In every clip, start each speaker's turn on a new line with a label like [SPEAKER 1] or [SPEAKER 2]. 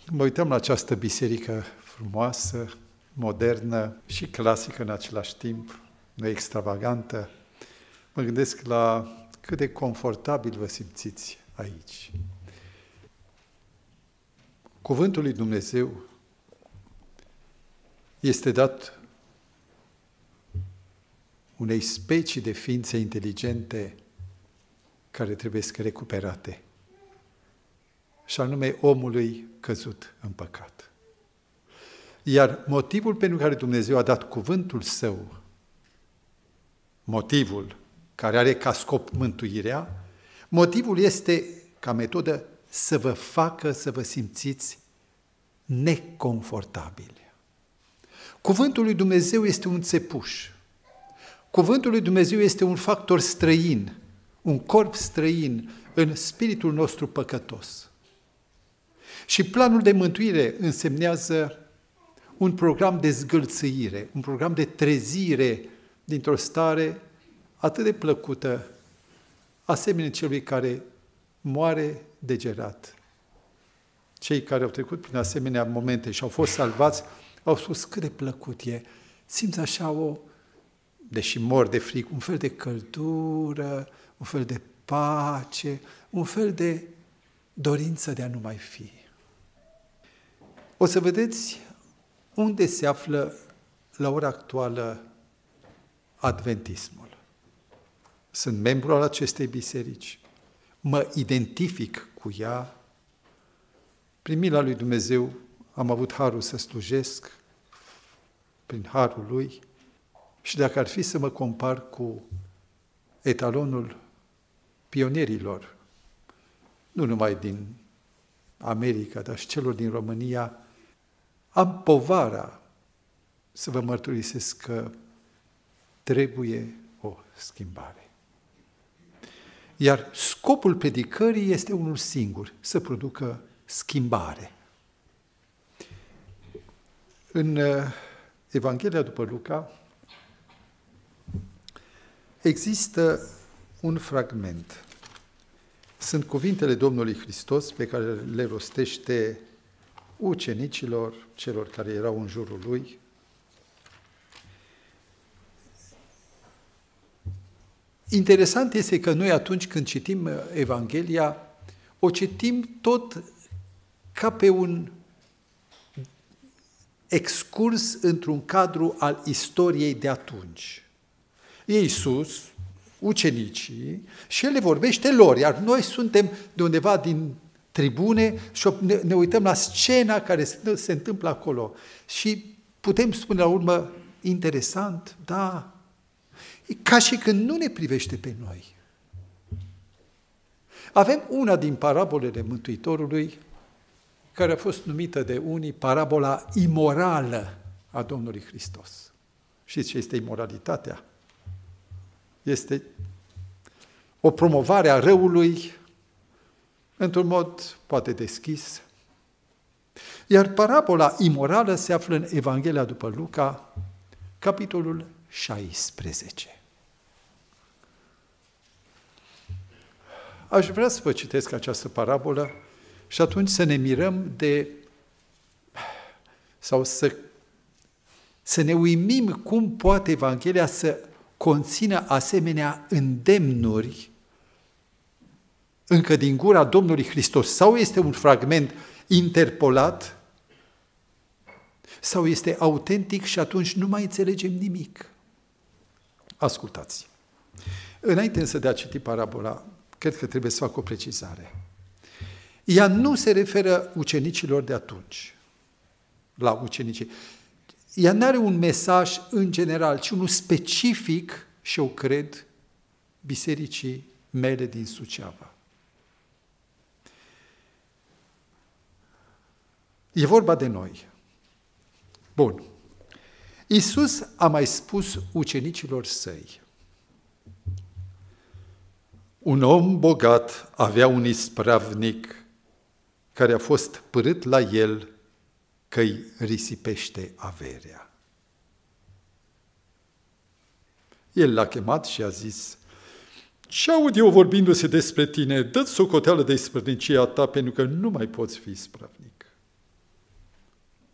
[SPEAKER 1] Mă uitam la această biserică frumoasă, modernă și clasică în același timp, nu extravagantă. Mă gândesc la cât de confortabil vă simțiți aici. Cuvântul lui Dumnezeu este dat unei specii de ființe inteligente care trebuie să recuperate, și anume omului căzut în păcat. Iar motivul pentru care Dumnezeu a dat cuvântul Său, motivul care are ca scop mântuirea, motivul este, ca metodă, să vă facă să vă simțiți neconfortabili. Cuvântul lui Dumnezeu este un țepuș. Cuvântul lui Dumnezeu este un factor străin, un corp străin în spiritul nostru păcătos. Și planul de mântuire însemnează un program de zgâlțâire, un program de trezire dintr-o stare atât de plăcută, asemenea celui care moare degerat. Cei care au trecut prin asemenea momente și au fost salvați, au spus cât de plăcut e. Simți așa deși mor de fric, un fel de căldură, un fel de pace, un fel de dorință de a nu mai fi. O să vedeți unde se află la ora actuală adventismul. Sunt membru al acestei biserici, mă identific cu ea, prin mila lui Dumnezeu am avut harul să slujesc, prin harul lui, și dacă ar fi să mă compar cu etalonul pionierilor, nu numai din America, dar și celor din România, am povara să vă mărturisesc că trebuie o schimbare. Iar scopul predicării este unul singur, să producă schimbare. În Evanghelia după Luca există un fragment. Sunt cuvintele Domnului Hristos pe care le rostește ucenicilor, celor care erau în jurul lui. Interesant este că noi atunci când citim Evanghelia, o citim tot ca pe un excurs într-un cadru al istoriei de atunci. E Iisus, ucenicii, și El le vorbește lor, iar noi suntem de undeva din tribune și ne uităm la scena care se întâmplă acolo. Și putem spune la urmă, interesant, da, e ca și când nu ne privește pe noi. Avem una din parabolele Mântuitorului, care a fost numită de unii parabola imorală a Domnului Hristos. Știți ce este imoralitatea? Este o promovare a răului într-un mod poate deschis. Iar parabola imorală se află în Evanghelia după Luca, capitolul 16. Aș vrea să vă citesc această parabolă și atunci să ne mirăm sau să ne uimim cum poate Evanghelia să conțină asemenea îndemnuri încă din gura Domnului Hristos. Sau este un fragment interpolat, sau este autentic și atunci nu mai înțelegem nimic. Ascultați. Înainte însă de a citi parabola, cred că trebuie să fac o precizare. Ea nu se referă ucenicilor de atunci, la ucenicii. Ea nu are un mesaj în general, ci unul specific, și eu cred, bisericii mele din Suceava. E vorba de noi. Bun. Iisus a mai spus ucenicilor săi: un om bogat avea un ispravnic care a fost pârât la el că îi risipește averea. El l-a chemat și a zis: ce aud eu vorbindu-se despre tine? Dă-ți socoteală de isprăvnicia ta, pentru că nu mai poți fi ispravnic.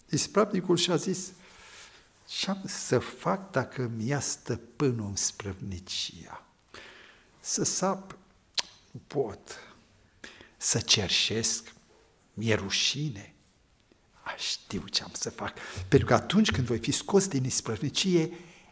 [SPEAKER 1] ispravnicul și-a zis, ce-am să fac dacă mi ia stăpânul în sprăvnicia? Să sap? Nu pot. Să cerșesc? Mi-e rușine. Știu ce am să fac. Pentru că atunci când voi fi scos din isprăvnicie,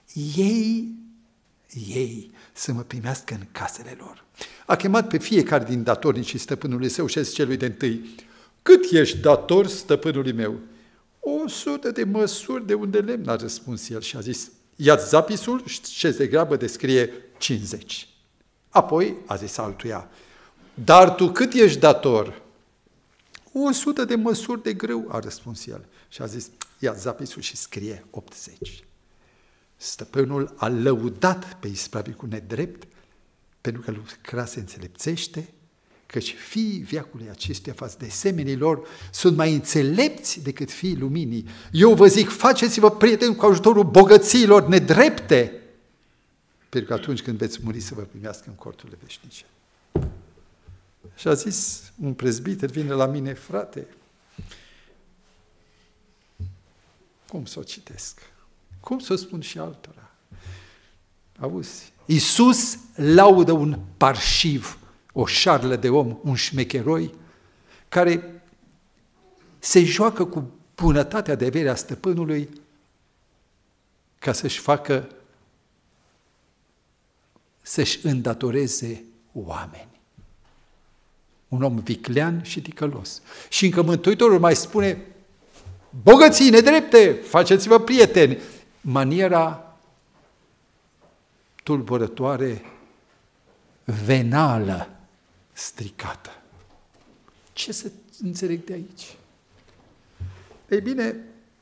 [SPEAKER 1] ei să mă primească în casele lor. A chemat pe fiecare din datornicii stăpânului său și a zis celui de-ntâi, cât ești dator stăpânului meu? 100 de măsuri de un de lemn, a răspuns el și a zis, ia-ți zapisul și de grabă descrie 50. Apoi a zis altuia, dar tu cât ești dator? 100 de măsuri de grâu, a răspuns el și a zis, ia zapisul și scrie 80. Stăpânul a lăudat pe ispravnicul nedrept pentru că lucrase înțelepțește, căci fiii veacului acestuia față de semenii lor sunt mai înțelepți decât fiii luminii. Eu vă zic, faceți-vă prieteni cu ajutorul bogățiilor nedrepte, pentru că atunci când veți muri să vă primească în corturile veșnice. Și a zis un prezbiter, vine la mine, frate, cum să o citesc? Cum să o spun și altora? Auzi, Iisus laudă un parșiv, o șarlă de om, un șmecheroi, care se joacă cu bunătatea de avere a stăpânului ca să-și îndatoreze oameni. Un om viclean și ticălos. Și încă Mântuitorul mai spune, bogății nedrepte, faceți-vă prieteni. Maniera tulburătoare, venală, stricată. Ce să înțeleg de aici? Ei bine,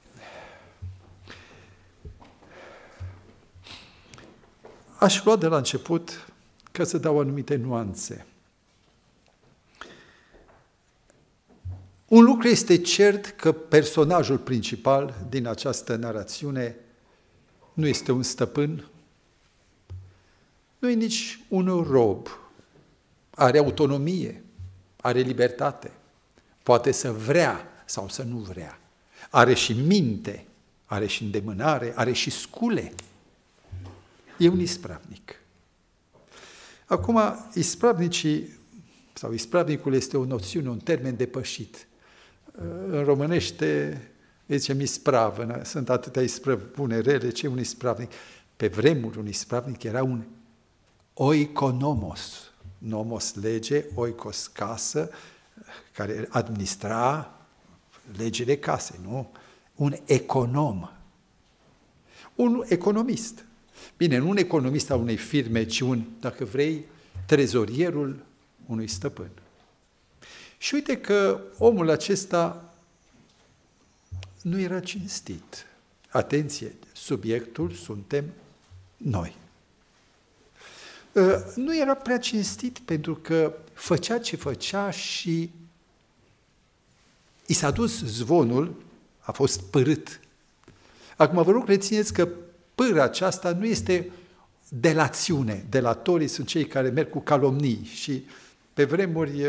[SPEAKER 1] aș lua de la început ca să dau anumite nuanțe. Un lucru este cert că personajul principal din această narațiune nu este un stăpân, nu e nici un rob, are autonomie, are libertate, poate să vrea sau să nu vrea, are și minte, are și îndemânare, are și scule. E un ispravnic. Acum, ispravnicii, sau ispravnicul este o noțiune, un termen depășit. În românește zicem ispravă, sunt atâtea isprăvi bune, rele, ce e un ispravnic? Pe vremuri un ispravnic era un oikonomos, nomos lege, oikos casă, care administra legile casei, nu? Un econom. Un economist. Bine, nu un economist al unei firme, ci un, dacă vrei, trezorierul unui stăpân. Și uite că omul acesta nu era cinstit. Atenție, subiectul suntem noi. Nu era prea cinstit pentru că făcea ce făcea și i s-a dus zvonul, a fost pârât. Acum vă rog, rețineți că pârâa aceasta nu este delațiune. Delatorii sunt cei care merg cu calomnii și pe vremuri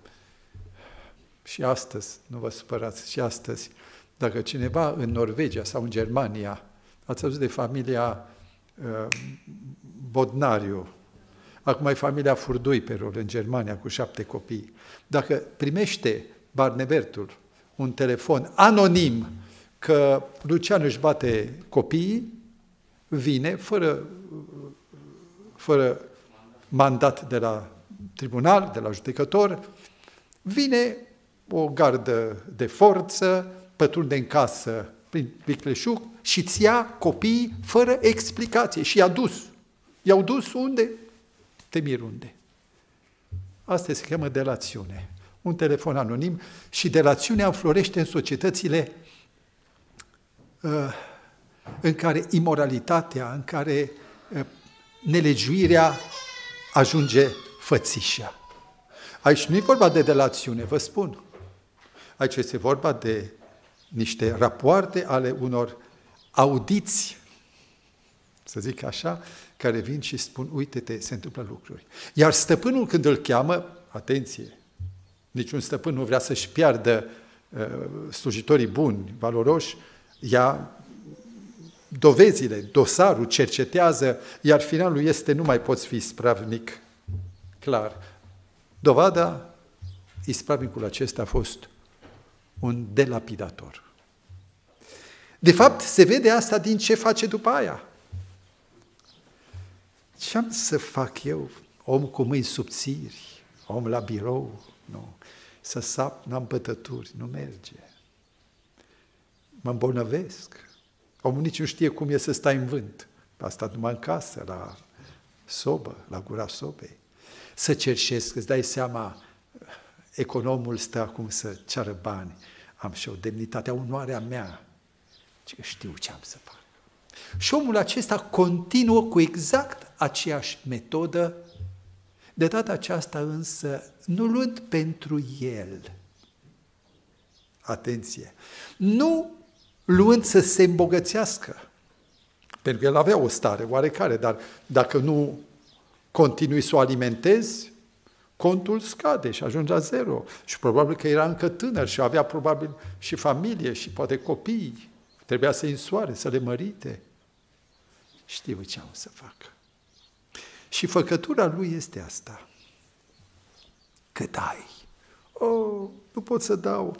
[SPEAKER 1] și astăzi, nu vă supărați, și astăzi, dacă cineva în Norvegia sau în Germania, ați auzit de familia Bodnariu, acum e familia Furduiperul în Germania cu 7 copii, dacă primește Barnevertul un telefon anonim că Lucian își bate copiii, vine fără mandat de la tribunal, de la judecător, vine o gardă de forță, pătrunde în casă prin vicleșug și îți ia copiii fără explicație și i-a dus. I-au dus unde? Te miri unde. Asta se cheamă delațiune. Un telefon anonim și delațiunea înflorește în societățile în care imoralitatea, în care nelegiuirea ajunge fățișa. Aici nu e vorba de delațiune, vă spun. Aici este vorba de niște rapoarte ale unor audiți, să zic așa, care vin și spun, uite-te, se întâmplă lucruri. Iar stăpânul când îl cheamă, atenție, niciun stăpân nu vrea să-și piardă slujitorii buni, valoroși, ia dovezile, dosarul, cercetează, iar finalul este nu mai poți fi ispravnic. Clar. Dovada, ispravnicul acesta a fost un delapidator. De fapt, se vede asta din ce face după aia. Ce am să fac eu? Om cu mâini subțiri, om la birou, nu. Să sap, n-am bătături, nu merge. Mă îmbolnăvesc. Omul nici nu știe cum e să stai în vânt. Asta numai în casă, la sobă, la gura sobei. Să cerșesc, îți dai seama, economul stă acum să ceară bani. Am și o demnitate, onoarea mea. Ce știu ce am să fac. Și omul acesta continuă cu exact aceeași metodă, de data aceasta însă nu luând pentru el. Atenție! Nu luând să se îmbogățească, pentru că el avea o stare oarecare, dar dacă nu continui să o alimentezi, contul scade și ajunge la zero. Și probabil că era încă tânăr și avea probabil și familie și poate copii. Trebuia să-i însoare, să le mărite. Știu ce am să fac. Și făcătura lui este asta. Că dai. Oh, nu pot să dau.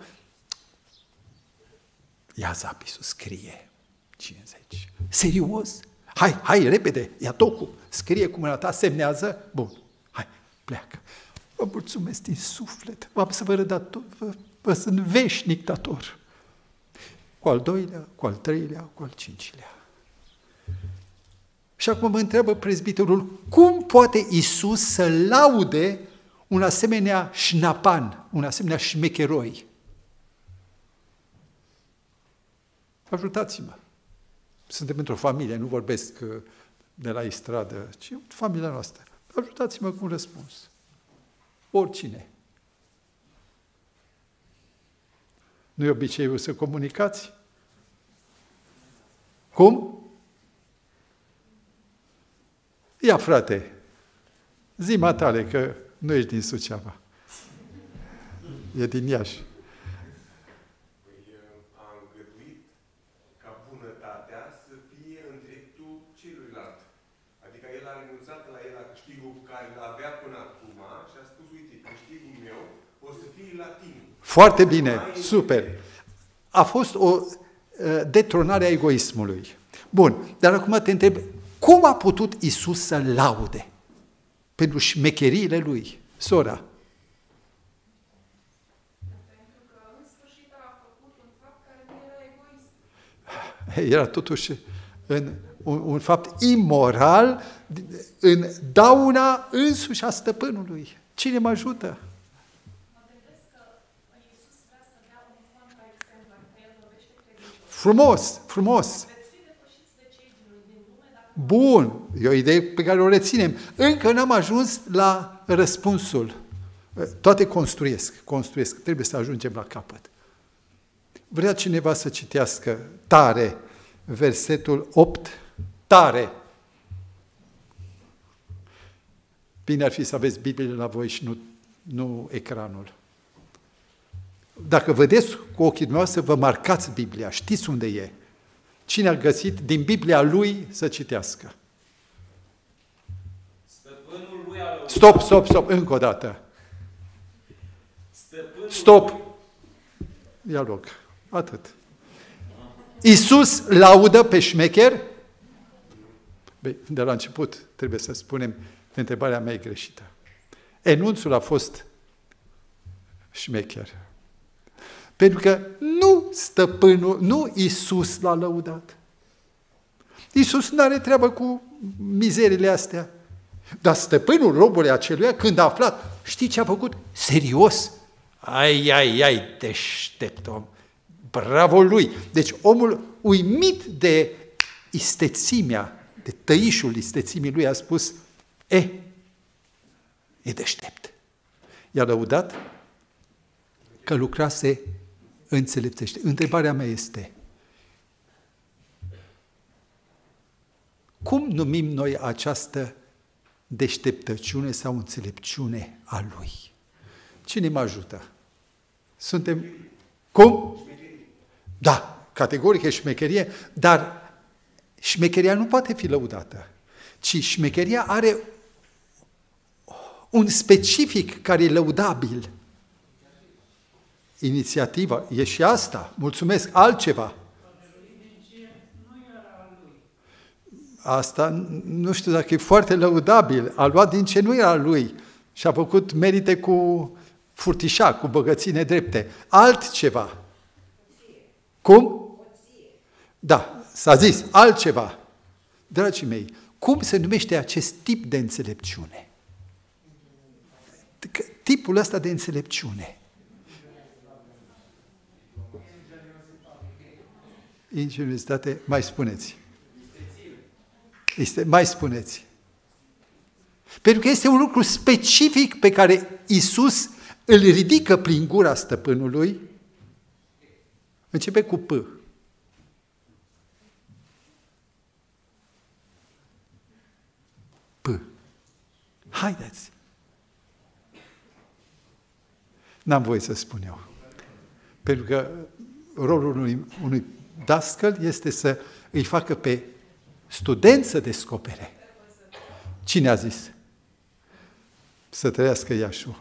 [SPEAKER 1] Ia zapisul, scrie 50. Serios? Hai, repede, ia tocul, scrie cu mâna ta, semnează. Bun, hai, pleacă. Vă mulțumesc din suflet, v-am să vă rădator, vă sunt veșnic dator. Cu al doilea, cu al treilea, cu al cincilea. Și acum mă întreabă prezbiterul, cum poate Iisus să laude un asemenea șnapan, un asemenea șmecheroi? Ajutați-mă. Suntem într-o familie, nu vorbesc de la stradă, ci familia noastră. Ajutați-mă cu un răspuns. Oricine. Nu e obiceiul să comunicați? Cum? Ia, frate, zi matale că nu ești din Suceava. E din Iași.
[SPEAKER 2] Am găduit ca bunătatea să fie în dreptul celuilalt. Adică el a renunțat la el la câștigul care l-avea până acum și a spus, uite, câștigul meu o să fie la tine.
[SPEAKER 1] Foarte bine, super. A fost o detronare a egoismului. Bun, dar acum te întreb, cum a putut Iisus să laude pentru șmecheriile lui, sora?
[SPEAKER 3] Pentru că în sfârșit a făcut un fapt care nu era egoist.
[SPEAKER 1] Era totuși un fapt imoral în dauna însuși a stăpânului. Cine mă ajută?
[SPEAKER 3] Mă gândesc că Iisus vrea să dea un fan ca exemplu, că El vorbește credincios.
[SPEAKER 1] Frumos.
[SPEAKER 3] Veți fi depășiți de cei din lume dacă...
[SPEAKER 1] Bun, e o idee pe care o reținem. Încă n-am ajuns la răspunsul. Toate construiesc. Trebuie să ajungem la capăt. Vrea cineva să citească tare versetul 8? Tare! Bine ar fi să aveți Biblie la voi și nu ecranul. Dacă vedeți cu ochii dumneavoastră, vă marcați Biblia, știți unde e. Cine a găsit din Biblia lui să citească?
[SPEAKER 4] Stăpânul lui a lăudat.
[SPEAKER 1] Stop, încă o dată.
[SPEAKER 4] Stăpânul
[SPEAKER 1] Stop! Ia loc. Atât. Iisus laudă pe șmecher? Băi, de la început trebuie să spunem, întrebarea mea e greșită. Enunțul a fost șmecher. Pentru că nu stăpânul, nu Iisus l-a lăudat. Iisus nu are treabă cu mizerile astea. Dar stăpânul robului aceluia, când a aflat, știi ce a făcut? Serios? Ai, deștept om. Bravo lui! Deci omul uimit de istețimea, de tăișul istețimii lui, a spus, e deștept. I-a lăudat că lucrase înțelepțește. Întrebarea mea este, cum numim noi această deșteptăciune sau înțelepciune a lui? Cine mă ajută? Suntem Cum? Da, categoric e șmecherie, dar șmecheria nu poate fi lăudată, ci șmecheria are un specific care e lăudabil. Inițiativa, e și asta, mulțumesc, altceva. Asta nu știu dacă e foarte lăudabil, a luat din ce nu era lui și a făcut merite cu furtișa, cu bogății nedrepte. Altceva. Cum? Da, s-a zis, altceva. Dragii mei, cum se numește acest tip de înțelepciune? Tipul ăsta de înțelepciune. Ingenuitate, mai spuneți. Mai spuneți. Pentru că este un lucru specific pe care Iisus îl ridică prin gura stăpânului. Începe cu P. P. Haideți. N-am voie să spun eu. Pentru că rolul unui dascăl este să îi facă pe student să descopere. Cine a zis? Să trăiască Iașu.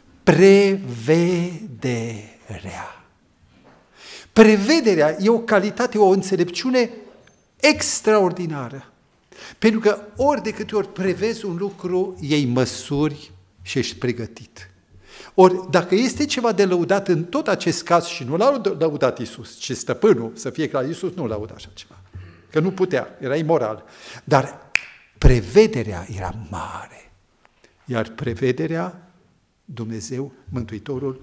[SPEAKER 1] Prevederea. Prevederea e o calitate, o înțelepciune extraordinară. Pentru că ori de câte ori prevezi un lucru, iei măsuri și ești pregătit. Ori, dacă este ceva de lăudat în tot acest caz, și nu l-a lăudat Iisus, ci stăpânul, să fie clar, Iisus nu lăuda așa ceva, că nu putea, era imoral. Dar prevederea era mare. Iar prevederea, Dumnezeu, Mântuitorul,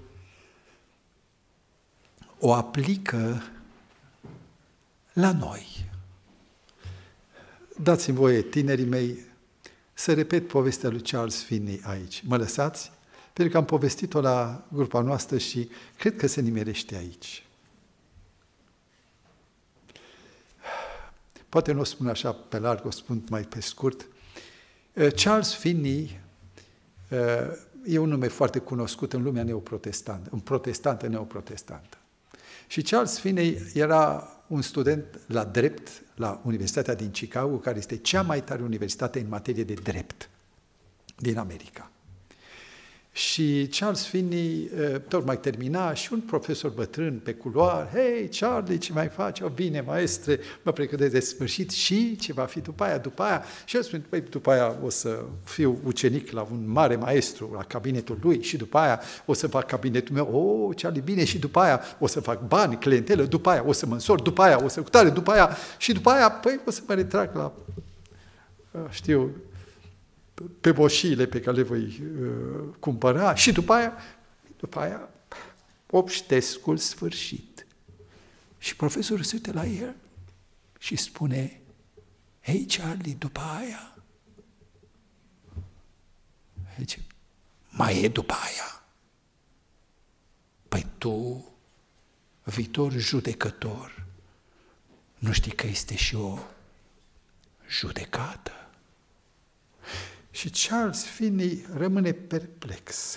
[SPEAKER 1] o aplică la noi. Dați-mi voie, tinerii mei, să repet povestea lui Charles Finney aici. Mă lăsați? Pentru că am povestit-o la grupa noastră și cred că se nimerește aici. Poate nu o spun așa pe larg, o spun mai pe scurt. Charles Finney e un nume foarte cunoscut în lumea neoprotestantă, un protestantă neoprotestantă. Și Charles Finney era un student la drept la Universitatea din Chicago, care este cea mai tare universitate în materie de drept din America. Și Charles Finney tocmai termina și un profesor bătrân pe culoar, hei, Charlie, ce mai faci? O, bine, maestre, mă pregătesc de sfârșit și ce va fi după aia? Și el spune, păi, după aia o să fiu ucenic la un mare maestru, la cabinetul lui și după aia o să fac cabinetul meu, oh, Charlie, bine, și după aia o să fac bani, clientelă, după aia o să mă însor, după aia o să cutare, după aia și după aia, păi, o să mă retrag la, știu, pe boșiile pe care le voi cumpăra și după aia obștescul sfârșit. Și profesorul se uită la el și spune, hei, Charlie, după aia? Zice, mai e după aia? Păi tu, viitor judecător, nu știi că este și o judecată? Și Charles Finney rămâne perplex.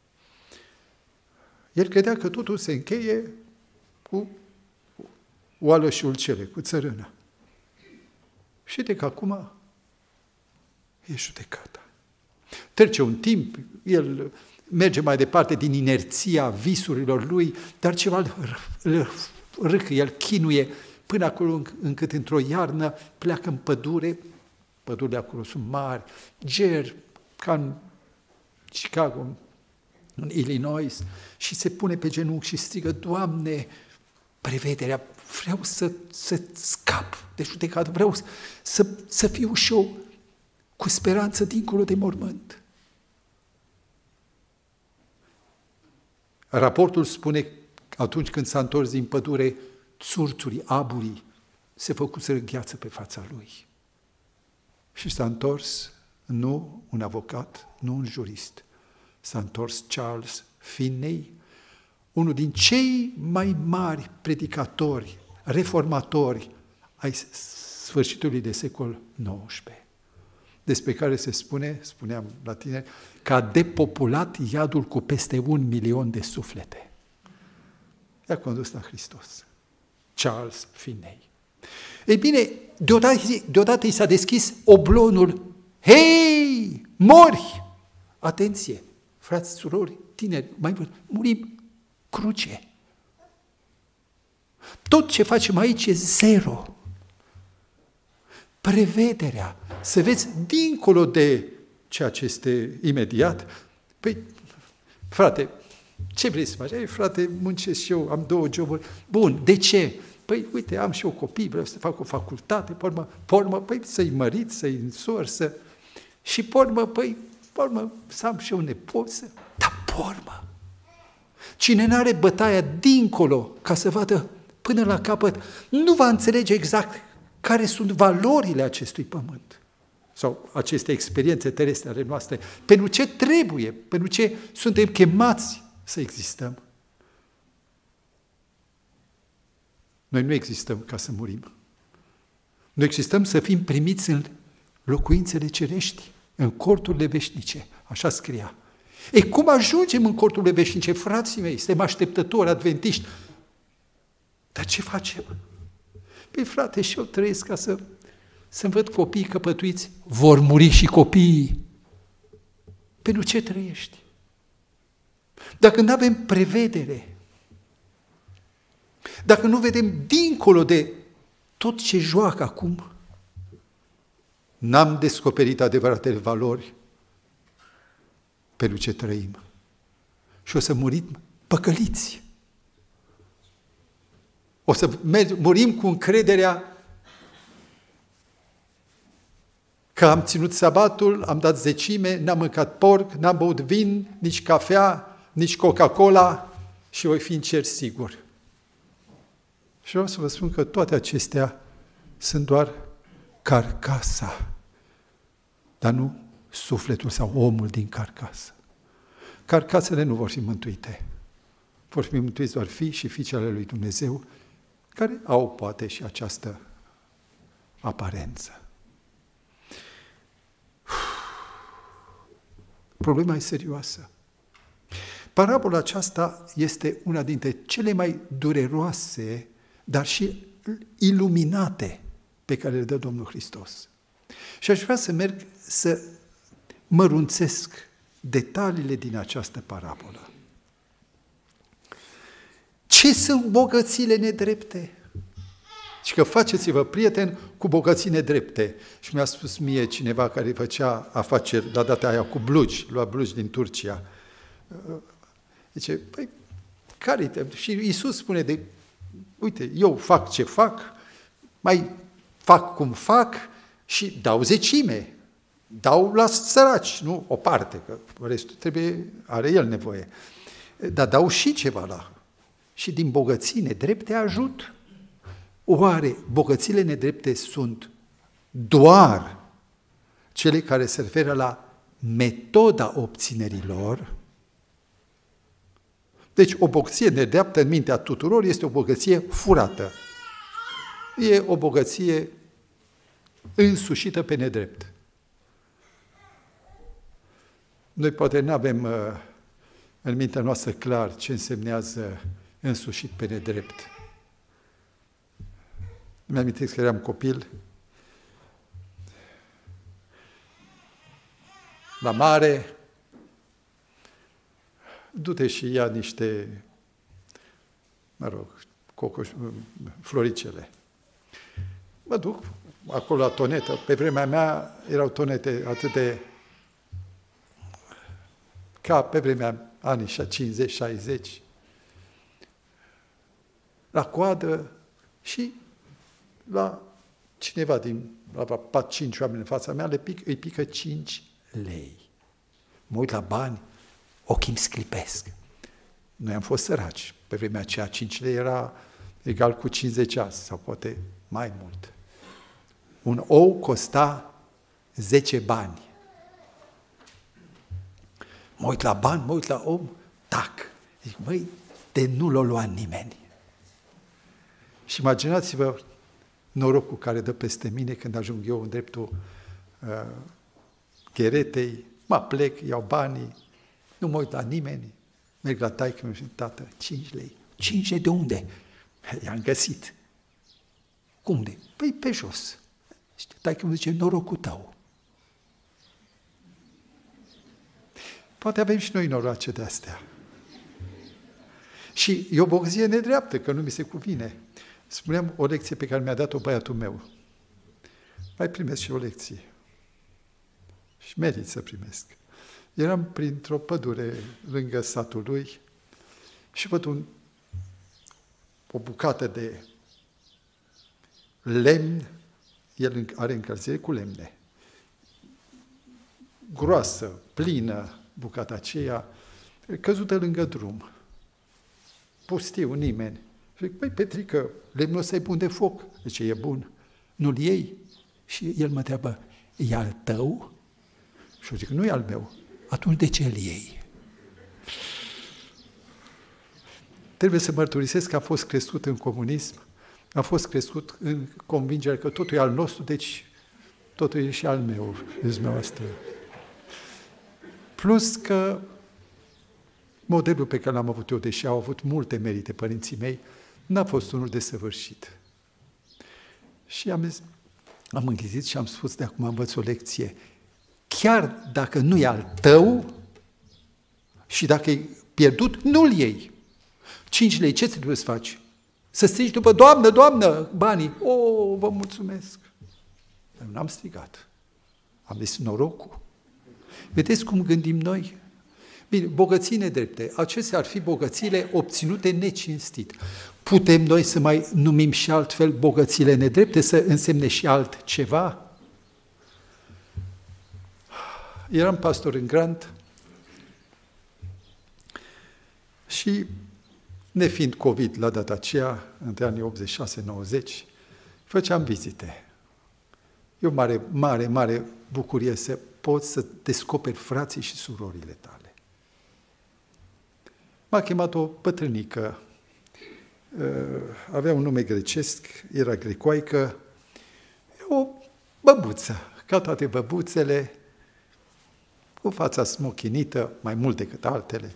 [SPEAKER 1] El credea că totul se încheie cu oală și ulcele, cu țărână. Și de că acum e judecata. Trece un timp, el merge mai departe din inerția visurilor lui, dar ceva îl râcă, el chinuie până acolo încât într-o iarnă pleacă în pădure. Pădurile acolo sunt mari, ger, ca în Chicago, în Illinois, și se pune pe genunchi și strigă, Doamne, prevederea, vreau să scap de judecată, vreau să fiu și eu cu speranță dincolo de mormânt. Raportul spune, atunci când s-a întors din pădure, țurțurii, aburii, se făcuseră gheață pe fața lui. Și s-a întors, nu un avocat, nu un jurist, s-a întors Charles Finney, unul din cei mai mari predicatori, reformatori ai sfârșitului de secol XIX, despre care se spune, spuneam la tineri, că a depopulat iadul cu peste 1 milion de suflete. i-a condus la Hristos. Charles Finney. Ei bine, deodată i s-a deschis oblonul. Hei, mori! Atenție, frați, surori, tineri, murim cruce. Tot ce facem aici e zero. Prevederea, să vezi dincolo de ceea ce este imediat. Păi, frate, ce vrei să faci? Ei, frate, muncesc și eu, am 2 joburi. Bun, de ce? Păi, uite, am și eu copii, vreau să fac o facultate, pe urmă, păi, să-i mărit, să-i însor, și pe urmă, să am și eu nepoță. Dar pe urmă, cine n-are bătaia dincolo ca să vadă până la capăt, nu va înțelege exact care sunt valorile acestui pământ sau aceste experiențe terestre ale noastre, pentru ce trebuie, pentru ce suntem chemați să existăm. Noi nu existăm ca să murim. Noi existăm să fim primiți în locuințele cerești, în corturile veșnice, așa scria. Ei, cum ajungem în corturile veșnice, frații mei? Suntem așteptători, adventiști. Dar ce facem? Păi, frate, și eu trăiesc ca să-mi văd copiii căpătuiți. Vor muri și copiii. Pentru ce trăiești? Dacă nu avem prevedere, dacă nu vedem dincolo de tot ce joacă acum, n-am descoperit adevăratele valori pentru ce trăim. Și o să murim păcăliți. O să murim cu încrederea că am ținut sabatul, am dat zecime, n-am mâncat porc, n-am băut vin, nici cafea, nici Coca-Cola și voi fi în cer sigur. Și vreau să vă spun că toate acestea sunt doar carcasa, dar nu sufletul sau omul din carcasă. Carcasele nu vor fi mântuite. Vor fi mântuiți doar fii și fiice ale lui Dumnezeu, care au poate și această aparență. Problema e serioasă. Parabola aceasta este una dintre cele mai dureroase, dar și iluminate pe care le dă Domnul Hristos. Și aș vrea să merg să mărunțesc detaliile din această parabolă. Ce sunt bogățiile nedrepte? Și că faceți-vă prieten cu bogății nedrepte. Și mi-a spus mie cineva care făcea afaceri la data aia cu blugi, lua blugi din Turcia. Zice, păi, care-i? Și Iisus spune uite, eu fac ce fac, mai fac cum fac și dau zecime. Dau la săraci, nu o parte, că restul are el nevoie. Dar dau și ceva la. Și din bogății nedrepte ajut. Oare bogățiile nedrepte sunt doar cele care se referă la metoda obținerii lor? Deci o bogăție nedreaptă în mintea tuturor este o bogăție furată. E o bogăție însușită pe nedrept. Noi poate nu avem în mintea noastră clar ce însemnează însușit pe nedrept. Îmi amintesc că eram copil, la mare, du-te și ia niște, floricele. Mă duc acolo la tonetă. Pe vremea mea erau tonete atât de ca pe vremea anii 50-60. La coadă și la cineva la 4-5 oameni în fața mea îi pică 5 lei. Mă uit la bani, ochii îmi sclipesc. Noi am fost săraci. Pe vremea aceea 5 lei era egal cu 50 azi, sau poate mai mult. Un ou costa 10 bani. Mă uit la bani, mă uit la om, tac. Zic, măi, de nu l-o lua nimeni. Și imaginați-vă norocul care dă peste mine când ajung eu în dreptul cheretei, mă plec, iau banii, nu mă uit la nimeni, merg la taică-miu și tată, 5 lei, 5 lei de unde? I-am găsit. Cum de? Păi pe jos. Taică îmi zice, norocul tău. Poate avem și noi noroace de-astea. Și e o bogăție nedreaptă, că nu mi se cuvine. Spuneam o lecție pe care mi-a dat-o băiatul meu. Mai primesc și o lecție. Și merit să primesc. Eram printr-o pădure lângă satul lui și văd o bucată de lemn, el are încălzire cu lemne. Groasă, plină, bucata aceea, căzută lângă drum. Pustiu, nimeni. Și zic, păi, Petrică, lemnul ăsta e bun de foc. Zice, e bun. Nu-l iei? Și el mă întreabă, e al tău? Și eu zic, nu e al meu. Atunci de ce îl iei? Trebuie să mărturisesc că a fost crescut în comunism, a fost crescut în convingerea că totul e al nostru, deci totul e și al meu, dumneavoastră. Plus că modelul pe care l-am avut eu, deși au avut multe merite părinții mei, n-a fost unul desăvârșit. Și am înghizit și am spus, de acum învăț o lecție. Chiar dacă nu e al tău și dacă e pierdut, nu-l iei. 5 lei, ce trebuie să faci? Să strigi după, Doamnă, Doamnă, banii. O, vă mulțumesc. Dar n-am strigat. Am zis norocul. Vedeți cum gândim noi? Bine, bogății nedrepte. Acestea ar fi bogățiile obținute necinstit. Putem noi să mai numim și altfel bogățiile nedrepte, să însemne și altceva? Eram pastor în Grant și, nefiind COVID la data aceea, între anii 86-90, făceam vizite. E o mare bucurie să poți să descoperi frații și surorile tale. M-a chemat o bătrânică, avea un nume grecesc, era grecoaică, o băbuță, ca toate băbuțele, cu fața smochinită, mai mult decât altele,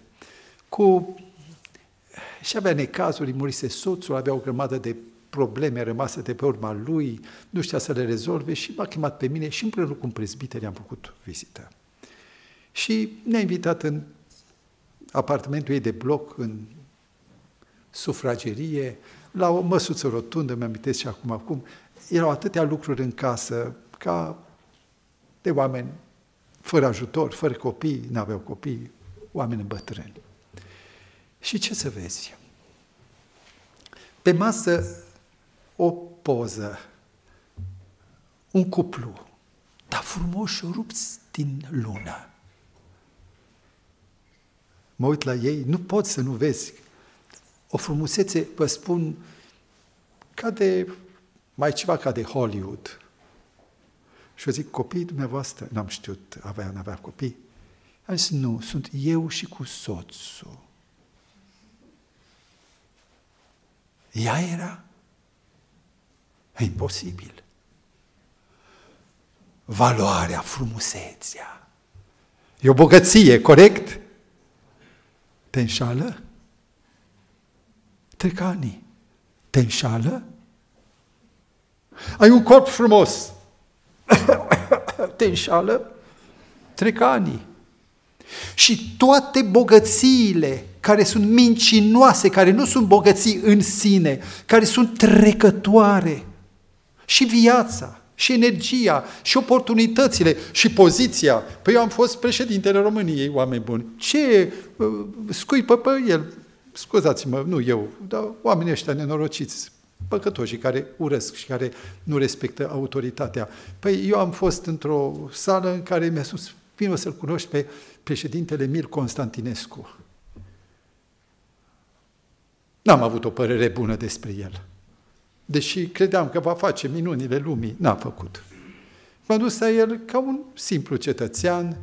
[SPEAKER 1] și avea necazuri, murise soțul, avea o grămadă de probleme rămase de pe urma lui, nu știa să le rezolve și m-a chemat pe mine și împreună cu un prezbiter i-am făcut vizită. Și ne-a invitat în apartamentul ei de bloc, în sufragerie, la o măsuță rotundă, mi-amintesc și acum, erau atâtea lucruri în casă, ca de oameni fără ajutor, fără copii, n-aveau copii, oameni bătrâni. Și ce să vezi? Pe masă o poză, un cuplu, dar frumoși rupți din lună. Mă uit la ei, nu poți să nu vezi. O frumusețe, vă spun, mai ceva ca de Hollywood. Și eu zic, copiii dumneavoastră, n-am știut, n-avea copii. Am zis, nu, sunt eu și cu soțul. Ea era? E imposibil. Valoarea, frumusețea. E o bogăție, corect? Te înșală? Trec ani. Te înșală? Ai un corp frumos. Te înșală? Trec ani. Și toate bogățiile care sunt mincinoase, care nu sunt bogății în sine, care sunt trecătoare, și viața, și energia, și oportunitățile, și poziția. Păi eu am fost președintele României, oameni buni. Ce scuipă pe el? Scuzați-mă, nu eu, dar oamenii ăștia nenorociți, păcătoșii care urăsc și care nu respectă autoritatea. Păi eu am fost într-o sală în care mi-a spus, vină să-l cunoști pe președintele Mir Constantinescu. N-am avut o părere bună despre el. Deși credeam că va face minunile lumii, n-a făcut. M-am dus la el ca un simplu cetățean.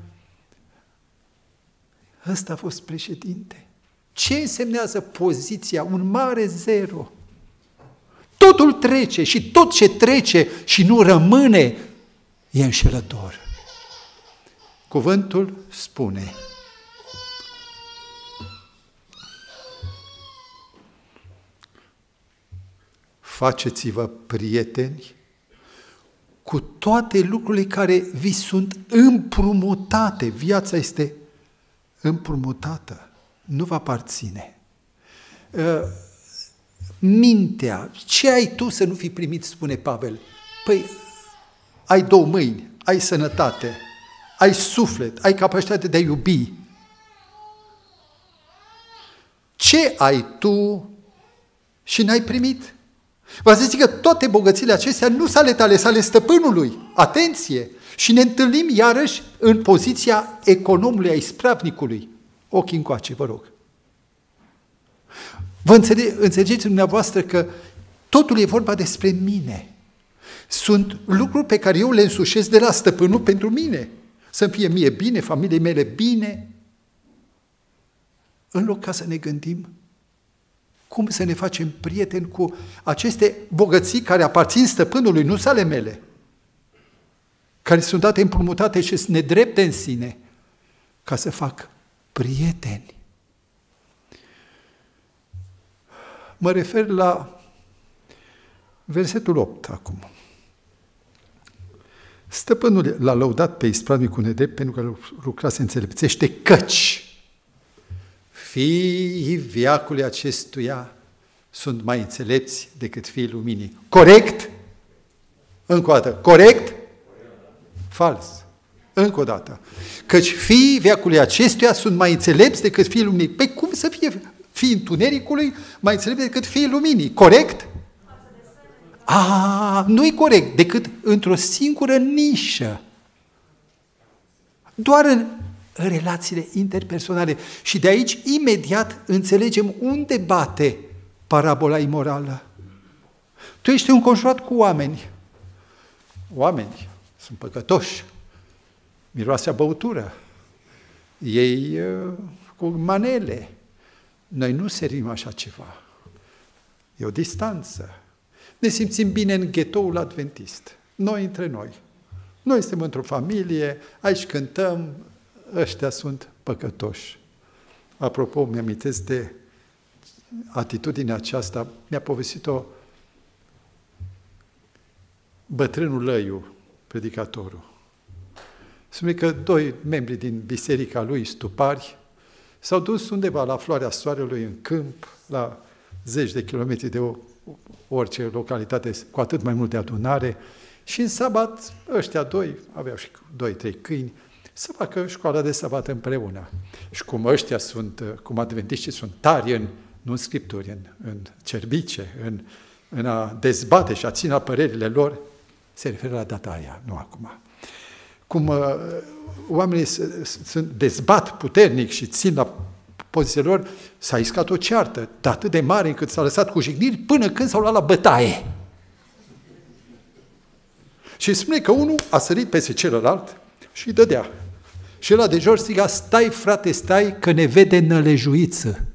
[SPEAKER 1] Ăsta a fost președinte. Ce însemnează poziția? Un mare zero. Totul trece și tot ce trece și nu rămâne e înșelător. Cuvântul spune: faceți-vă prieteni cu toate lucrurile care vi sunt împrumutate. Viața este împrumutată, nu vă aparține. Mintea, ce ai tu să nu fi primit, spune Pavel? Păi, ai 2 mâini, ai sănătate, ai suflet, ai capacitatea de a iubi. Ce ai tu și n-ai primit? Vă zic că toate bogățiile acestea nu sunt ale tale, sunt ale stăpânului. Atenție! Și ne întâlnim iarăși în poziția economului, a ispravnicului. Ochii încoace, vă rog. Vă înțelegeți dumneavoastră că totul e vorba despre mine. Sunt lucruri pe care eu le însușesc de la stăpânul pentru mine. Să-mi fie mie bine, familiei mele bine. În loc ca să ne gândim cum să ne facem prieteni cu aceste bogății care aparțin stăpânului, nu sunt ale mele, care sunt date împrumutate și sunt nedrepte în sine, ca să fac prieteni. Mă refer la versetul 8 acum. Stăpânul l-a lăudat pe ispravnicul nedrept pentru că lucra se înțelepțește, căci fiii veacului acestuia sunt mai înțelepți decât fiii luminii. Corect? Încă o dată. Corect? Fals. Încă o dată. Căci fiii veacului acestuia sunt mai înțelepți decât fiii luminii. Păi cum să fie fiii întunericului mai înțelepți decât fiii luminii? Corect? Nu-i corect, decât într-o singură nișă. Doar în relațiile interpersonale. Și de aici, imediat, înțelegem unde bate parabola imorală. Tu ești înconjurat cu oameni. Oameni sunt păcătoși. Miroase a băutură. Ei cu manele. Noi nu servim așa ceva. E o distanță. Ne simțim bine în ghetoul adventist. Noi între noi. Noi suntem într-o familie, aici cântăm, ăștia sunt păcătoși. Apropo, mi-amintesc de atitudinea aceasta, mi-a povestit-o bătrânul Lăiu, predicatorul. Spune că 2 membri din biserica lui, stupari, s-au dus undeva la floarea soarelui în câmp, la 10 de kilometri de orice localitate, cu atât mai multe adunare, și în sabat ăștia 2, aveau și 2-3 câini, să facă școala de sabat împreună. Și cum ăștia sunt, cum adventiștii sunt tari nu în scripturi, în cerbice, în a dezbate și a ține părerile lor, se referă la data aia, nu acum. Cum oamenii dezbat puternic și țin la pozițiile lor, s-a iscat o ceartă, de atât de mare încât s-a lăsat cu jigniri până când s-au luat la bătaie. Și spune că unul a sărit peste celălalt și îi dădea. Și ăla de jos striga, stai frate, stai, că ne vede nălejuiță.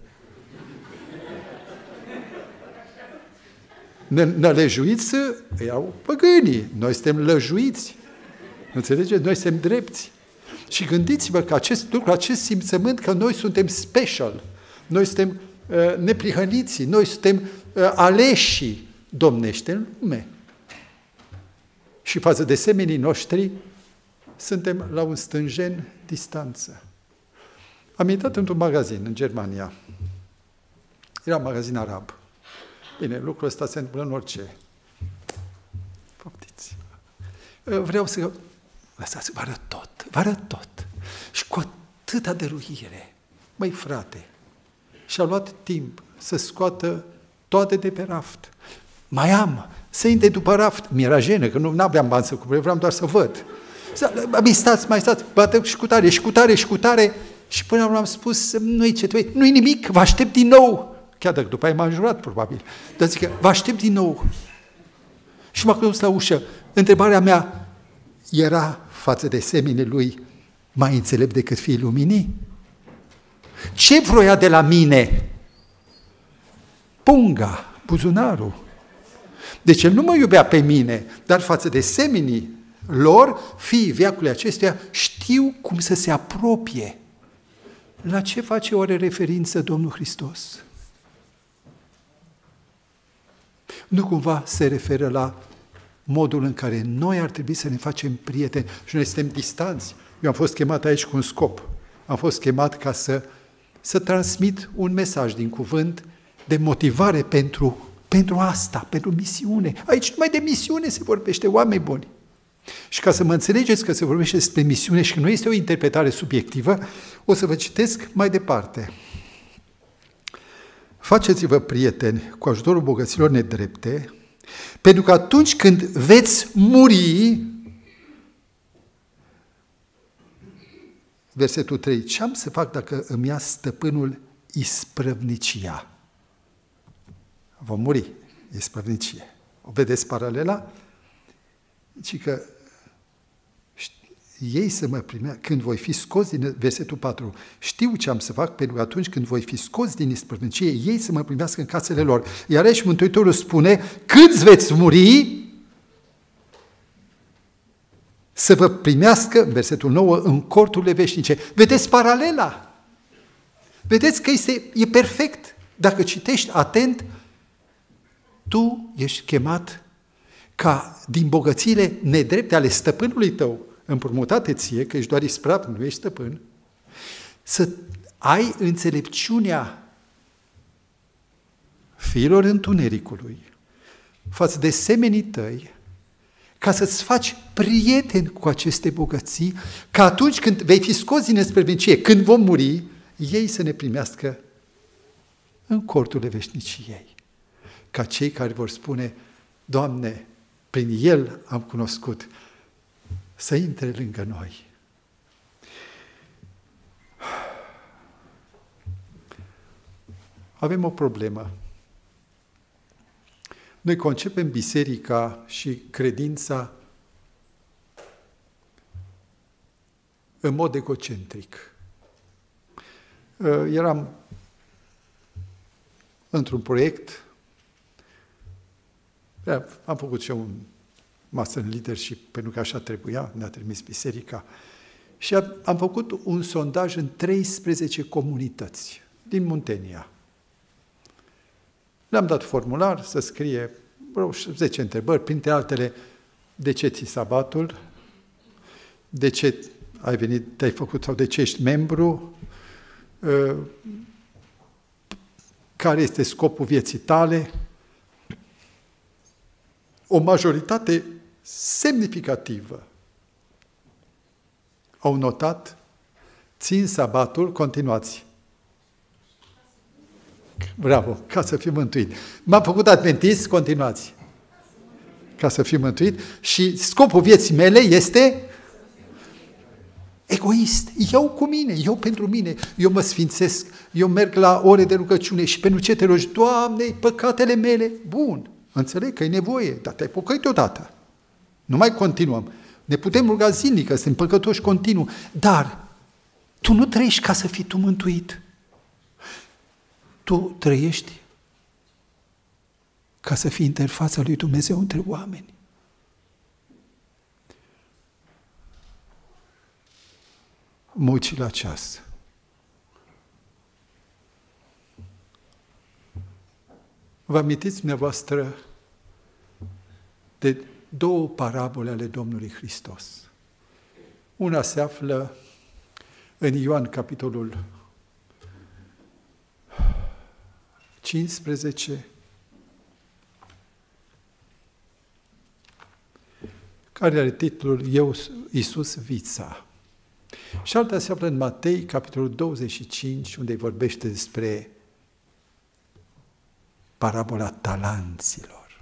[SPEAKER 1] Nălejuiță iau păgânii, noi suntem lăjuiți. Înțelegeți? Noi suntem drepți. Și gândiți-vă că acest lucru, acest simțământ că noi suntem special, noi suntem neprihăniți, noi suntem aleși, domnește în lume. Și față de semenii noștri, suntem la un stânjen distanță. Am intrat într-un magazin în Germania. Era un magazin arab. Bine, lucrul ăsta se întâmplă în orice. Poftiți. Vreau să... Lăsați, vă arăt tot. Și cu atâta dăruire. Măi, frate, și-a luat timp să scoată toate de pe raft. Mai am, să intre după raft. Mi-era jenă, că nu aveam bani să cumpăr, vreau doar să văd. Mai stați, bată și cu tare. Și până am spus, nu-i ce trebuie, nu-i nimic, vă aștept din nou. Chiar dacă după aia m-a înjurat, probabil. Dar zic că vă aștept din nou. Și m-a dus la ușă. Întrebarea mea era față de semenii lui mai înțelept decât fiii luminii? Ce vroia de la mine? Punga, buzunarul. Deci el nu mă iubea pe mine, dar față de semenii lor, fiii veacului acestuia, știu cum să se apropie. La ce face oare referință Domnul Hristos? nu cumva se referă la modul în care noi ar trebui să ne facem prieteni și noi suntem distanți. Eu am fost chemat aici cu un scop. Am fost chemat ca să transmit un mesaj din cuvânt de motivare pentru asta, pentru misiune. Aici numai de misiune se vorbește, oameni buni. Și ca să mă înțelegeți că se vorbește despre misiune și că nu este o interpretare subiectivă, o să vă citesc mai departe. Faceți-vă prieteni cu ajutorul bogăților nedrepte, pentru că atunci când veți muri, versetul 3, ce am să fac dacă îmi ia stăpânul isprăvnicia? Vom muri, isprăvnicie. O vedeți paralela? Deci că ei să mă primească, când voi fi scos din, versetul 4, știu ce am să fac, pentru că atunci când voi fi scos din isprăvnicie, ei să mă primească în casele lor. Iar aici Mântuitorul spune, câți veți muri, să vă primească, versetul 9, în corturile veșnice. Vedeți paralela? Vedeți că e perfect. Dacă citești atent, tu ești chemat ca din bogățiile nedrepte ale stăpânului tău, împrumutate ție, că ești doar isprav, nu ești stăpân, să ai înțelepciunea fiilor întunericului față de semenii tăi, ca să-ți faci prieteni cu aceste bogății, ca atunci când vei fi scos din isprăvnicie, când vom muri, ei să ne primească în corturile veșniciei. Ca cei care vor spune, Doamne, prin El am cunoscut, să intre lângă noi. Avem o problemă. Noi concepem biserica și credința în mod egocentric. Eram într-un proiect, am făcut și eu un master în leadership, pentru că așa trebuia, ne-a trimis biserica, și am făcut un sondaj în 13 comunități din Muntenia. Le-am dat formular să scrie vreo 10 întrebări, printre altele, de ce ții sabatul, de ce ai venit, te-ai făcut sau de ce ești membru, care este scopul vieții tale. O majoritate semnificativă au notat, țin sabatul, continuați. Bravo, ca să fii mântuit. M-am făcut adventist, continuați. Ca să fii mântuit. Și scopul vieții mele este egoist. Eu cu mine, eu pentru mine. Eu mă sfințesc, eu merg la ore de rugăciune și pentru ce te rogi? Doamne, păcatele mele. Bun, înțeleg că e nevoie, dar te-ai pocăit odată. Nu mai continuăm. Ne putem ruga zilnic, că suntem păcătoși continuu. Dar tu nu trăiești ca să fii tu mântuit. Tu trăiești ca să fii interfața lui Dumnezeu între oameni. Mă uit la ceas. Vă amintiți dumneavoastră de două parabole ale Domnului Hristos. Una se află în Ioan, capitolul 15, care are titlul Eu, Iisus, vița. Și alta se află în Matei, capitolul 25, unde vorbește despre parabola talanților.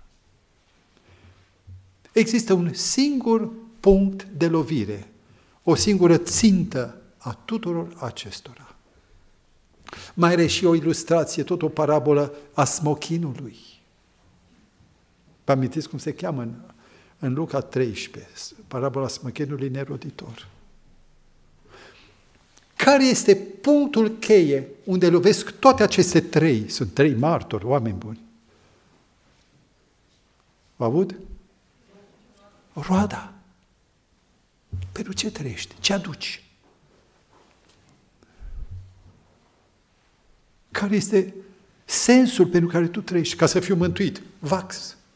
[SPEAKER 1] Există un singur punct de lovire, o singură țintă a tuturor acestora. Mai are și o ilustrație, tot o parabolă a smochinului. Vă amintiți cum se cheamă în Luca 13, parabola smochinului neroditor. Care este punctul cheie unde lovesc toate aceste trei? Sunt trei martori, oameni buni. Vă aud? Roada. Pentru ce trăiești? Ce aduci? Care este sensul pentru care tu trăiești? Ca să fiu mântuit. Vax.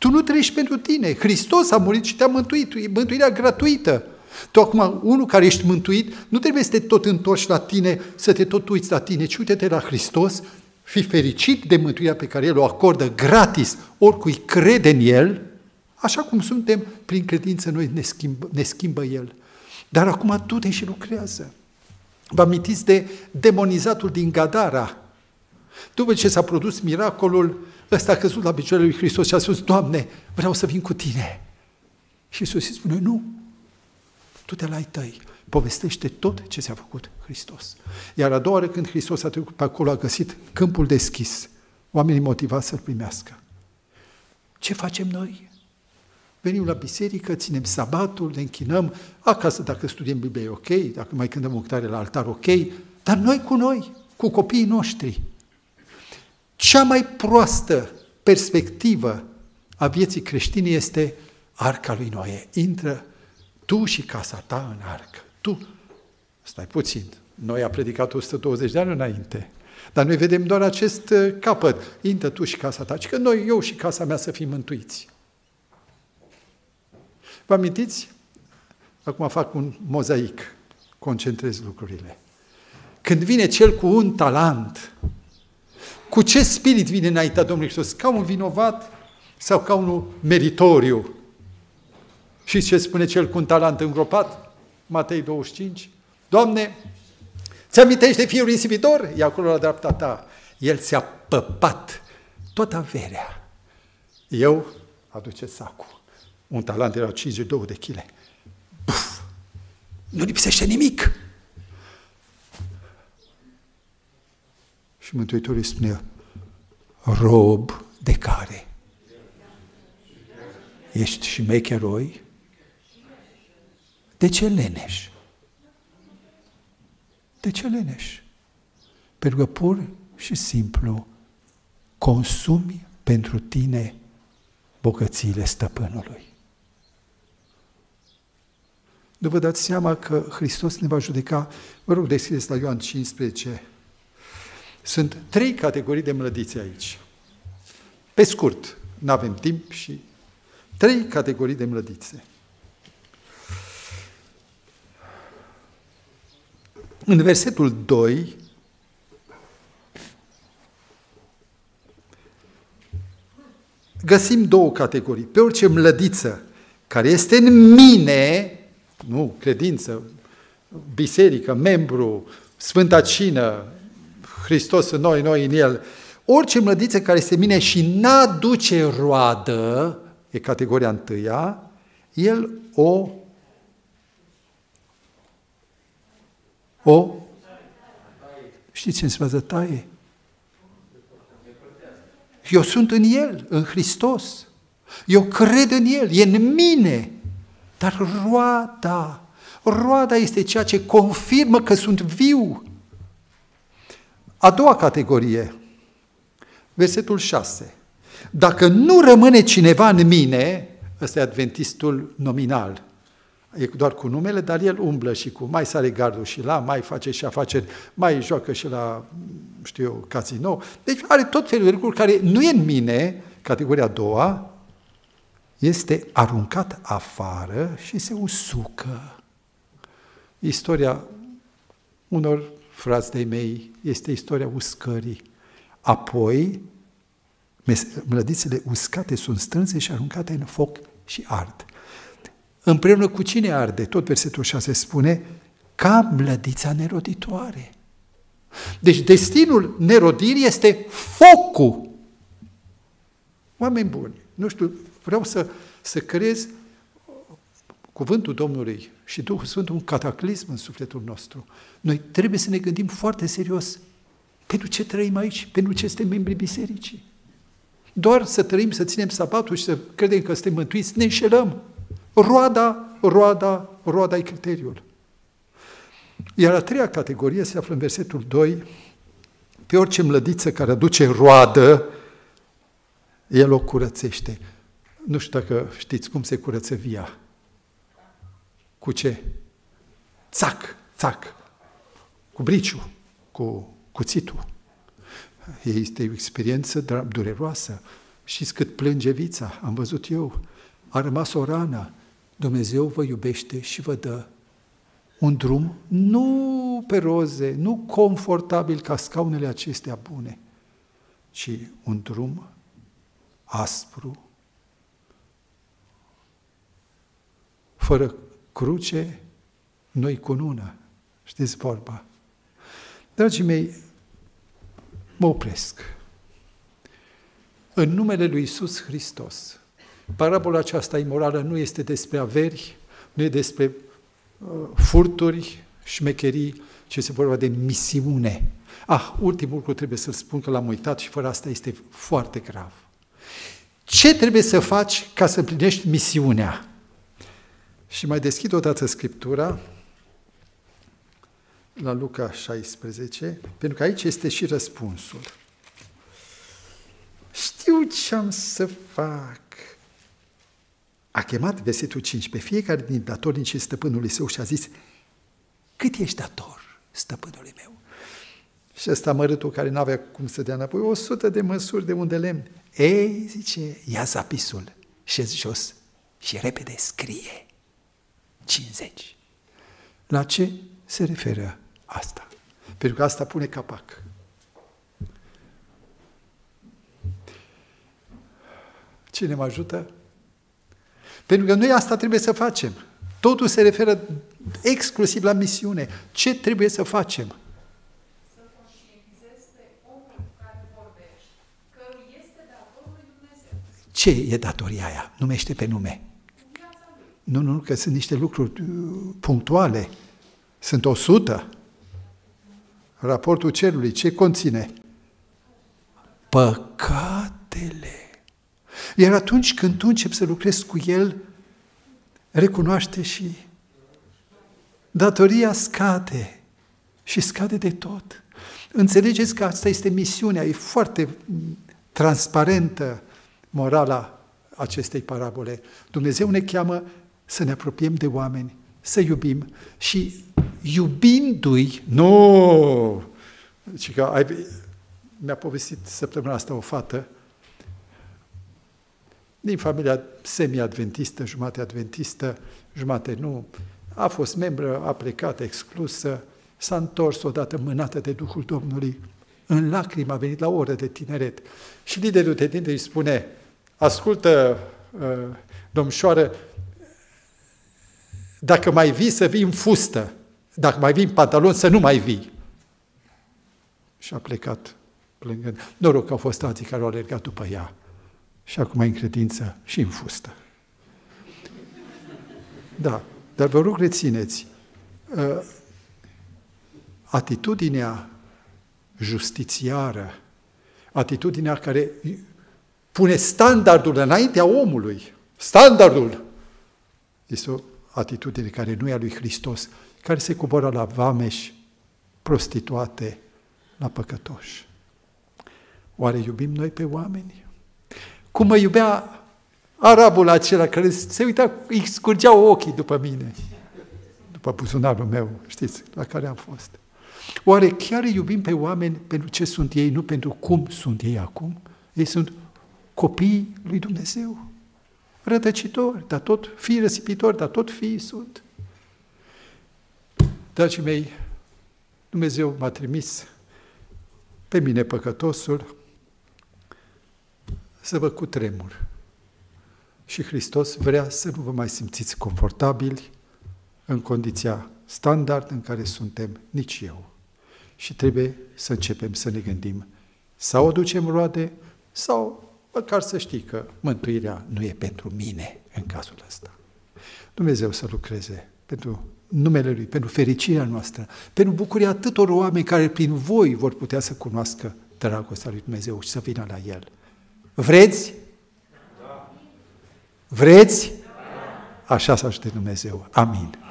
[SPEAKER 1] Tu nu trăiești pentru tine. Hristos a murit și te-a mântuit. E mântuirea gratuită. Tu acum, unul care ești mântuit, nu trebuie să te tot întorci la tine, să te tot uiți la tine, ci uite-te la Hristos, fii fericit de mântuirea pe care El o acordă gratis oricui crede în El, așa cum suntem, prin credință noi ne schimbă El. Dar acum du-te și lucrează. Vă amintiți de demonizatul din Gadara? După ce s-a produs miracolul, ăsta a căzut la picioarele lui Hristos și a spus, Doamne, vreau să vin cu Tine. Și Iisus îi spune, nu, du-te la ai tăi, povestește tot ce ți-a făcut Hristos. Iar a doua oară când Hristos a trecut pe acolo, a găsit câmpul deschis, oamenii motivați să-L primească. Ce facem noi? Venim la biserică, ținem sabatul, ne închinăm, acasă dacă studiem Biblia e ok, dacă mai cântăm o cântare la altar ok, dar noi, cu copiii noștri. Cea mai proastă perspectivă a vieții creștine este arca lui Noe. Intră tu și casa ta în arcă. Tu, stai puțin, Noe a predicat 120 de ani înainte, dar noi vedem doar acest capăt. Intră tu și casa ta, ci că noi, eu și casa mea să fim mântuiți. Vă amintiți? Acum fac un mozaic, concentrez lucrurile. Când vine cel cu un talent, cu ce spirit vine înaintea Domnului Hristos? Ca un vinovat sau ca unul meritoriu? Și ce spune cel cu un talent îngropat? Matei 25. Doamne, ți-amintești de fiul risipitor? E acolo la dreapta ta. El ți-a păpat toată averea. Eu aduce sacul. Un talent era 52 de chile. Buf! Nu lipsește nimic. Și Mântuitorul îi spune, rob de care? Ești șmecheroi? De ce leneși? De ce leneși? Pentru că pur și simplu consumi pentru tine bogățiile stăpânului. Nu vă dați seama că Hristos ne va judeca? Vă rog, deschideți la Ioan 15. Sunt 3 categorii de mlădițe aici. Pe scurt, nu avem timp și 3 categorii de mlădițe. În versetul 2, găsim 2 categorii. Pe orice mlădiță care este în mine, nu, credință, biserică, membru, Sfânta Cină, Hristos în noi, noi în El, orice mlădiță care este în mine și n-aduce roadă, e categoria întâia, El o știți ce înseamnă taie? Eu sunt în El, în Hristos. Eu cred în El, e în mine. Dar roada este ceea ce confirmă că sunt viu. A doua categorie, versetul 6. Dacă nu rămâne cineva în mine, ăsta e adventistul nominal, e doar cu numele, dar el umblă și cu mai sare gardul și la, mai face și afaceri, mai joacă și la, știu eu, casino. Deci are tot felul de lucruri care nu e în mine, categoria a doua, este aruncat afară și se usucă. Istoria unor frați de-ai mei este istoria uscării. Apoi, mlădițele uscate sunt strânse și aruncate în foc și ard. Împreună cu cine arde? Tot versetul 6 spune, ca mlădița neroditoare. Deci destinul nerodirii este focul. Oameni buni, nu știu, vreau să crez cuvântul Domnului și Duhul Sfânt un cataclism în sufletul nostru. Noi trebuie să ne gândim foarte serios pentru ce trăim aici, pentru ce suntem membrii bisericii. Doar să trăim, să ținem sabatul și să credem că suntem mântuiți, ne înșelăm. Roada e criteriul. Iar a treia categorie se află în versetul 2, pe orice mlădiță care aduce roadă, el o curățește. Nu știu dacă știți cum se curăță via. Cu ce? Țac. Cu briciu, cu cuțitul. Este o experiență dureroasă. Știți cât plânge vița? Am văzut eu. A rămas o rană. Dumnezeu vă iubește și vă dă un drum nu pe roze, nu confortabil ca scaunele acestea bune, ci un drum aspru, fără cruce, noi cunună. Știți vorba? Dragii mei, mă opresc. În numele lui Iisus Hristos, parabola aceasta imorală nu este despre averi, nu e despre furturi, șmecherii, ci este vorba de misiune. Ultimul lucru trebuie să-l spun că l-am uitat și fără asta este foarte grav. Ce trebuie să faci ca să împlinești misiunea? Și mai deschid odată Scriptura la Luca 16, pentru că aici este și răspunsul. Știu ce am să fac. A chemat, versetul 5, pe fiecare din datornicii stăpânului său și a zis: cât ești dator, stăpânului meu? Și ăsta mărâtul care n-avea cum să dea înapoi 100 de măsuri de un de lemn. Ei, zice, ia zapisul, șezi jos și repede scrie 50. La ce se referă asta? Pentru că asta pune capac. Cine mă ajută? Pentru că noi asta trebuie să facem. Totul se referă exclusiv la misiune. Ce trebuie să facem?
[SPEAKER 3] Să conștientizezi pe omul cu care vorbești că este datorul lui Dumnezeu.
[SPEAKER 1] Ce e datoria aia? Numește pe nume.
[SPEAKER 3] Viața lui.
[SPEAKER 1] Nu, că sunt niște lucruri punctuale. Sunt 100. Raportul cerului, ce conține? Păcatele. Iar atunci când tu începi să lucrezi cu el, recunoaște și datoria scade și scade de tot. Înțelegeți că asta este misiunea, e foarte transparentă morala acestei parabole. Dumnezeu ne cheamă să ne apropiem de oameni, să iubim și iubindu-i, mi-a povestit săptămâna asta o fată din familia semi-adventistă, jumate adventistă, jumate nu, a fost membră, a plecat, exclusă, s-a întors odată mânată de Duhul Domnului, în lacrimi a venit la o oră de tineret. Și liderul de tineret îi spune: ascultă, domnișoară, dacă mai vii, să vii în fustă, dacă mai vii în pantaloni, să nu mai vii. Și a plecat plângând. Noroc că au fost alții care au alergat după ea. Și acum în credință și în fustă. Da, dar vă rog rețineți, atitudinea justițiară, atitudinea care pune standardul înaintea omului, standardul, este o atitudine care nu e a lui Hristos, care se coboară la vameși, prostituate, la păcătoși. Oare iubim noi pe oameni? Cum mă iubea arabul acela care se uita, îi scurgeau ochii după mine, după buzunarul meu, știți, la care am fost. Oare chiar iubim pe oameni pentru ce sunt ei, nu pentru cum sunt ei acum? Ei sunt copiii lui Dumnezeu, rătăcitori, dar tot fii răsipitori, dar tot fii sunt. Dragii mei, Dumnezeu m-a trimis pe mine, păcătosul, să vă cutremur. Și Hristos vrea să nu vă mai simțiți confortabili în condiția standard în care suntem, nici eu. Și trebuie să începem să ne gândim sau o ducem roade, sau măcar să știi că mântuirea nu e pentru mine în cazul ăsta. Dumnezeu să lucreze pentru numele Lui, pentru fericirea noastră, pentru bucuria atâtor oameni care prin voi vor putea să cunoască dragostea lui Dumnezeu și să vină la El. Vreți? Da. Vreți? Da. Așa să ajute Dumnezeu. Amin.